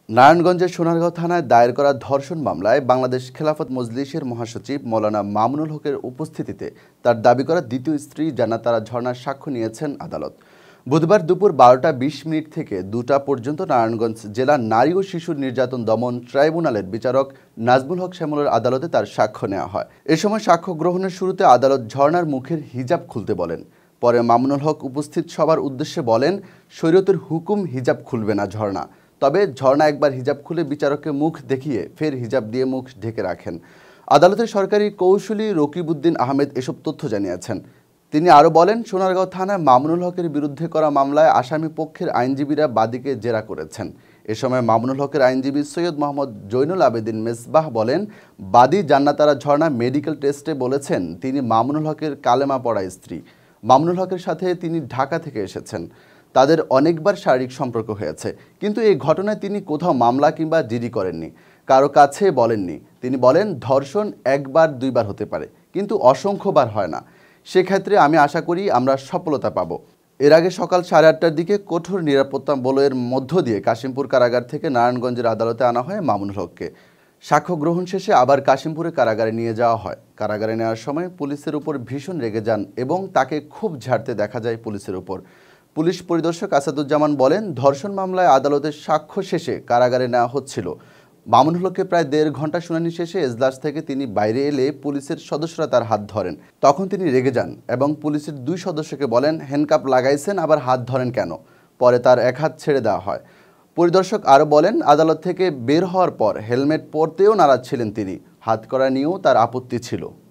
নারায়ণগঞ্জের সোনারগাঁও থানায় দায়ের করা ধর্ষণ মামলায় বাংলাদেশ খেলাফত মজলিসের মহাসচিব মৌলানা মামুনুল হকের উপস্থিতিতে তার দাবি করা দ্বিতীয় স্ত্রী জান্নাতারা ঝর্ণার সাক্ষ্য নিয়েছেন আদালত। বুধবার দুপুর 12টা 20 মিনিট থেকে 2টা পর্যন্ত নারায়ণগঞ্জ জেলা নারী ও শিশু নির্যাতন দমন ট্রাইব্যুনালের বিচারক নাজমুল হক শ্যামলের আদালতে তার সাক্ষ্য নেওয়া হয়। এ সময় সাক্ষ্য গ্রহণের শুরুতে আদালত ঝর্ণার মুখের হিজাব খুলতে বলেন। পরে মামুনুল হক উপস্থিত সবার উদ্দেশ্যে বলেন, শরীয়তের হুকুম হিজাব খুলবে না ঝর্ণা। তবে ঝর্ণা একবার হিজাব খুলে বিচারককে মুখ দেখিয়ে ফের হিজাব দিয়ে মুখ ঢেকে রাখেন। আদালতের সরকারি কৌশলী রকিবউদ্দিন আহমেদ এসব তথ্য জানিয়েছেন। তিনি আরও বলেন, সোনারগাঁও থানায় মামুনুল হকের বিরুদ্ধে করা মামলায় আসামি পক্ষের আইনজীবীরা বাদীকে জেরা করেছেন। এ সময় মামুনুল হকের আইনজীবী সৈয়দ মোহাম্মদ জৈনুল আবেদিন মেসবাহ বলেন, বাদী জান্নাতারা ঝর্ণা মেডিকেল টেস্টে বলেছেন তিনি মামুনুল হকের কালেমা পড়া স্ত্রী। মামুনুল হকের সাথে তিনি ঢাকা থেকে এসেছেন। তাদের অনেকবার শারীরিক সম্পর্ক হয়েছে, কিন্তু এই ঘটনায় তিনি কোথাও মামলা কিংবা জিডি করেননি, কারো কাছে বলেননি। তিনি বলেন, ধর্ষণ একবার দুইবার হতে পারে, কিন্তু অসংখ্যবার হয় না। সেক্ষেত্রে আমি আশা করি আমরা সফলতা পাব। এর আগে সকাল 8:30টার দিকে কঠোর নিরাপত্তা বলয়ের মধ্য দিয়ে কাশিমপুর কারাগার থেকে নারায়ণগঞ্জের আদালতে আনা হয় মামুনুল হককে। সাক্ষ্য গ্রহণ শেষে আবার কাশিমপুরে কারাগারে নিয়ে যাওয়া হয়। কারাগারে নেওয়ার সময় পুলিশের উপর ভীষণ রেগে যান এবং তাকে খুব ঝাড়তে দেখা যায় পুলিশের উপর। পুলিশ পরিদর্শক আসাদুজ্জামান বলেন, ধর্ষণ মামলায় আদালতের সাক্ষ্য শেষে কারাগারে নেওয়া হচ্ছিল। মামুনুল হককে প্রায় 1.5 ঘন্টা শুনানি শেষে এজলাস থেকে তিনি বাইরে এলে পুলিশের সদস্যরা তার হাত ধরেন। তখন তিনি রেগে যান এবং পুলিশের 2 সদস্যকে বলেন, হ্যান্ডকাপ লাগাইছেন, আবার হাত ধরেন কেন? পরে তার এক হাত ছেড়ে দেওয়া হয়। পরিদর্শক আরও বলেন, আদালত থেকে বের হওয়ার পর হেলমেট পরতেও নারাজ ছিলেন তিনি। হাত করা নিয়েও তার আপত্তি ছিল।